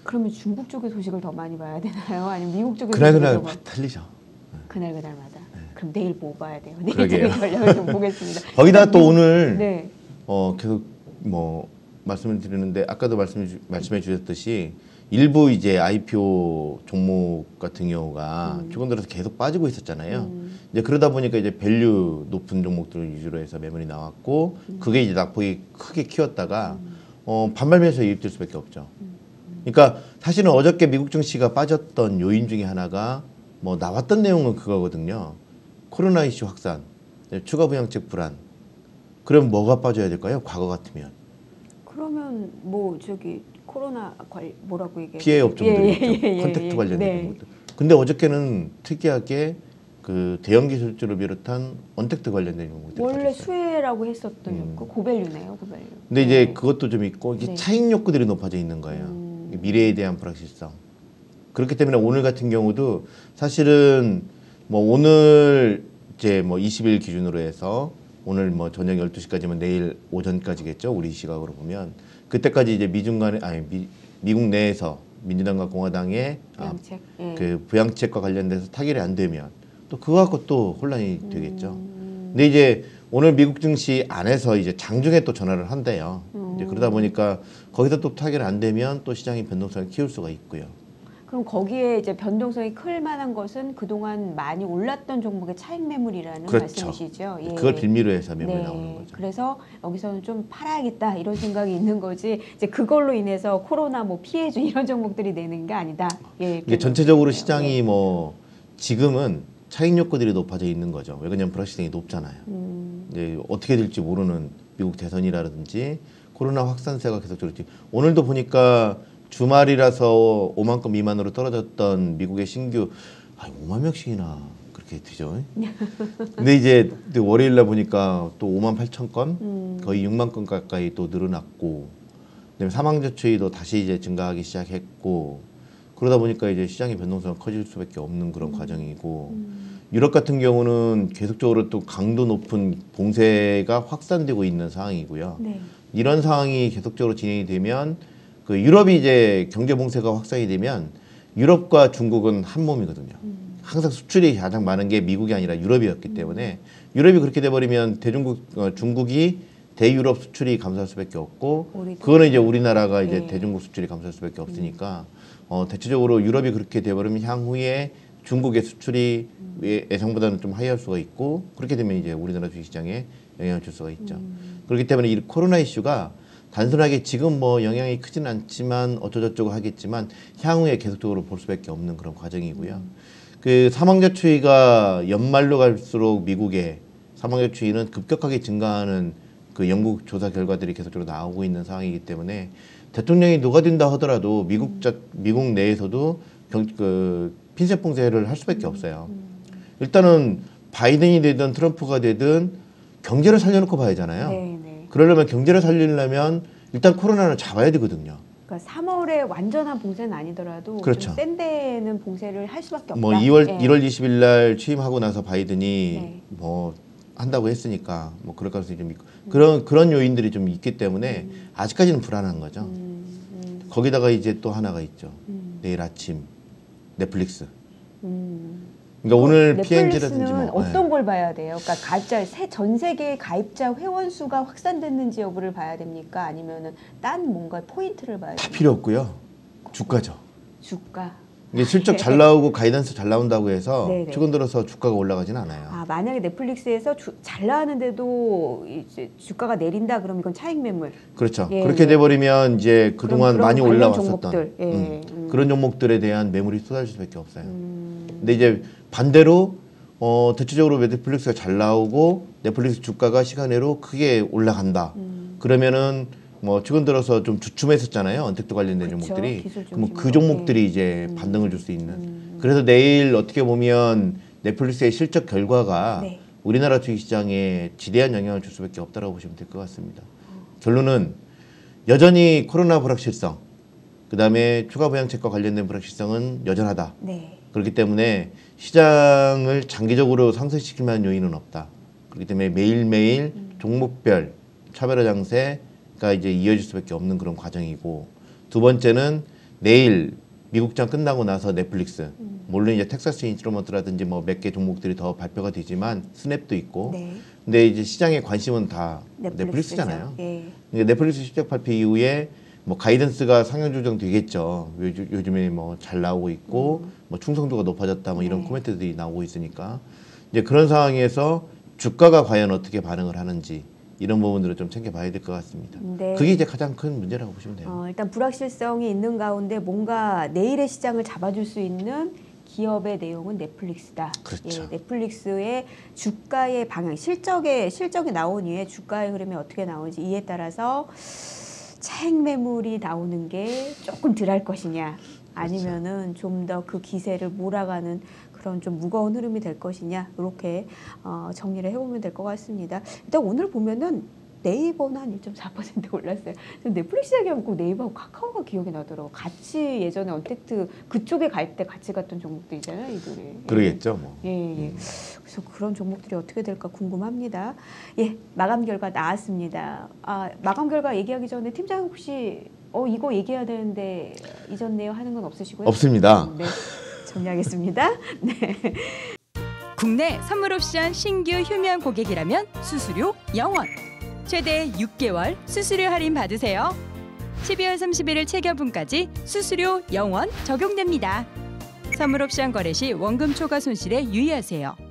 그러면 중국 쪽의 소식을 더 많이 봐야 되나요? 아니면 미국 쪽의 그날그날 소식을 더 틀리죠. 그날마다. 그럼 내일 뭐 봐야 돼요? 내일 그러게요. 전략을 좀 보겠습니다. 거기다 또 오늘 네. 계속 뭐 말씀을 드리는데 아까도 말씀해 주셨듯이 일부 이제 IPO 종목 같은 경우가 최근 들어서 계속 빠지고 있었잖아요. 이제 그러다 보니까 이제 밸류 높은 종목들을 위주로 해서 매물이 나왔고 그게 이제 낙폭이 크게 키웠다가 반발면에서 이입될 수밖에 없죠. 그러니까 사실은 어저께 미국 증시가 빠졌던 요인 중에 하나가 뭐 나왔던 내용은 그거거든요. 코로나 이슈 확산, 추가 부양책 불안. 그럼 뭐가 빠져야 될까요? 과거 같으면. 그러면 뭐 저기 코로나 뭐라고 이게 피해 업종들이 있죠. 컨택트 관련된 네. 것들. 근데 어저께는 특이하게 그 대형 기술주를 비롯한 언택트 관련된 종목들이 원래 빠졌어요. 수혜라고 했었던 욕구 고밸류네요, 고밸류. 근데 이제 그것도 좀 있고 이게 네. 차익 욕구들이 높아져 있는 거예요. 미래에 대한 불확실성. 그렇기 때문에 오늘 같은 경우도 사실은 뭐 오늘 이제 뭐 20일 기준으로 해서 오늘 뭐 저녁 12시까지면 내일 오전까지겠죠. 우리 시각으로 보면 그때까지 이제 미국 내에서 민주당과 공화당의 부양책. 그 부양책과 관련돼서 타결이 안 되면 또 그거 갖고 또 혼란이 되겠죠. 근데 이제 오늘 미국 증시 안에서 이제 장중에 또 전화를 한대요. 이제 그러다 보니까 거기서 또 타결 안 되면 또 시장의 변동성을 키울 수가 있고요. 그럼 거기에 이제 변동성이 클 만한 것은 그동안 많이 올랐던 종목의 차익 매물이라는 그렇죠. 말씀이시죠? 예. 그걸 빌미로 해서 매물이 네. 나오는 거죠. 그래서 여기서는 좀 팔아야겠다 이런 생각이 있는 거지. 이제 그걸로 인해서 코로나 뭐 피해주 이런 종목들이 내는 게 아니다. 예. 이게 전체적으로 네. 시장이 뭐 지금은 차익 욕구들이 높아져 있는 거죠. 왜냐하면 불확실성이 높잖아요. 이제 어떻게 될지 모르는 미국 대선이라든지 코로나 확산세가 계속 저렇지. 오늘도 보니까 주말이라서 5만 건 미만으로 떨어졌던 미국의 신규 5만 명씩이나 그렇게 되죠. 근데 이제 월요일 날 보니까 또 5만 8천 건 거의 6만 건 가까이 또 늘어났고 그다음에 사망자추이도 다시 이제 증가하기 시작했고 그러다 보니까 이제 시장의 변동성이 커질 수밖에 없는 그런 과정이고 유럽 같은 경우는 계속적으로 또 강도 높은 봉쇄가 확산되고 있는 상황이고요. 네. 이런 상황이 계속적으로 진행이 되면 그 유럽이 이제 경제 봉쇄가 확산이 되면 유럽과 중국은 한 몸이거든요. 항상 수출이 가장 많은 게 미국이 아니라 유럽이었기 때문에 유럽이 그렇게 돼버리면 중국이 대유럽 수출이 감소할 수밖에 없고 그거는 이제 우리나라가 이제 대중국 수출이 감소할 수밖에 없으니까 대체적으로 유럽이 그렇게 돼버리면 향후에 중국의 수출이 예상보다는 좀 하이할 수가 있고 그렇게 되면 이제 우리나라 주식시장에 영향을 줄 수가 있죠. 그렇기 때문에 이 코로나 이슈가 단순하게 지금 뭐 영향이 크진 않지만 어쩌저쩌고 하겠지만 향후에 계속적으로 볼 수밖에 없는 그런 과정이고요. 그 사망자 추이가 연말로 갈수록 미국의 사망자 추이는 급격하게 증가하는 그 영국 조사 결과들이 계속적으로 나오고 있는 상황이기 때문에 대통령이 누가 된다 하더라도 미국 내에서도 핀셋 봉쇄를 할 수밖에 없어요. 일단은 바이든이 되든 트럼프가 되든 경제를 살려놓고 봐야 하잖아요. 네. 그러려면 경제를 살리려면 일단 코로나를 잡아야 되거든요. 그러니까 3월에 완전한 봉쇄는 아니더라도 그렇죠. 좀 센 데는 봉쇄를 할 수밖에 없다. 뭐 1월 20일 날 취임하고 나서 바이든이 뭐 한다고 했으니까 뭐 그럴 가능성이 좀 있고 그런 요인들이 좀 있기 때문에 아직까지는 불안한 거죠. 거기다가 이제 또 하나가 있죠. 내일 아침 넷플릭스. 그러니까 오늘 PNG라든지 넷플릭스는 뭐 어떤 걸 봐야 돼요? 그러니까 전 세계 가입자 회원 수가 확산됐는지 여부를 봐야 됩니까? 아니면은 딴 뭔가 포인트를 봐야 다 됩니까? 필요 없고요. 주가죠. 주가. 이게 실적 잘 나오고 가이던스 잘 나온다고 해서 네네. 최근 들어서 주가가 올라가진 않아요. 아, 만약에 넷플릭스에서 잘 나왔는데도 이제 주가가 내린다 그러면 이건 차익 매물. 그렇죠. 예, 그렇게 돼버리면 이제 그동안 그런 많이 관련 올라왔었던 종목들, 그런 종목들에 대한 매물이 쏟아질 수밖에 없어요. 근데 이제 반대로 대체적으로 넷플릭스가 잘 나오고 넷플릭스 주가가 시간외로 크게 올라간다. 그러면은 뭐 최근 들어서 좀 주춤했었잖아요. 언택트 관련된 그쵸, 종목들이. 기술 그럼 중심으로. 그 종목들이 이제 반등을 줄 수 있는. 그래서 내일 어떻게 보면 넷플릭스의 실적 결과가 네. 우리나라 주식시장에 지대한 영향을 줄 수밖에 없다고 보시면 될 것 같습니다. 결론은 여전히 코로나 불확실성, 그 다음에 추가 부양책과 관련된 불확실성은 여전하다. 네. 그렇기 때문에 시장을 장기적으로 상승시킬 만한 요인은 없다. 그렇기 때문에 매일매일 종목별 차별화 장세가 이제 이어질 수밖에 없는 그런 과정이고 두 번째는 내일 미국장 끝나고 나서 넷플릭스, 물론 이제 텍사스 인스트루먼트라든지 뭐 몇 개 종목들이 더 발표가 되지만 스냅도 있고, 네. 근데 이제 시장의 관심은 다 넷플릭스죠. 넷플릭스잖아요. 예. 그러니까 넷플릭스 실적 발표 이후에 뭐 가이던스가 상향 조정 되겠죠. 요즘에 뭐 잘 나오고 있고, 뭐 충성도가 높아졌다 뭐 이런 네. 코멘트들이 나오고 있으니까 이제 그런 상황에서 주가가 과연 어떻게 반응을 하는지 이런 부분들을 좀 챙겨봐야 될 것 같습니다. 네. 그게 이제 가장 큰 문제라고 보시면 돼요. 일단 불확실성이 있는 가운데 뭔가 내일의 시장을 잡아줄 수 있는 기업의 내용은 넷플릭스다. 그렇죠. 예, 넷플릭스의 주가의 방향, 실적이 나온 이후에 주가의 흐름이 어떻게 나오는지 이에 따라서 차익 매물이 나오는 게 조금 덜할 것이냐, 아니면은 좀 더 그 기세를 몰아가는 그런 좀 무거운 흐름이 될 것이냐, 이렇게 정리를 해보면 될 것 같습니다. 일단 오늘 보면은 네이버는 한 1.4% 올랐어요. 넷플릭스 얘기하면 꼭 네이버하고 카카오가 기억이 나더라고. 같이 예전에 언택트 그쪽에 갈 때 같이 갔던 종목들이잖아요, 이들이. 그러겠죠, 뭐. 예. 그래서 그런 종목들이 어떻게 될까 궁금합니다. 예, 마감 결과 나왔습니다. 마감 결과 얘기하기 전에 팀장님 혹시 이거 얘기해야 되는데 잊었네요 하는 건 없으시고요? 없습니다. 네, 정리하겠습니다. 네. 국내 선물 옵션 신규 휴면 고객이라면 수수료 0원. 최대 6개월 수수료 할인 받으세요. 12월 31일 체결분까지 수수료 0원 적용됩니다. 선물 옵션 거래 시 원금 초과 손실에 유의하세요.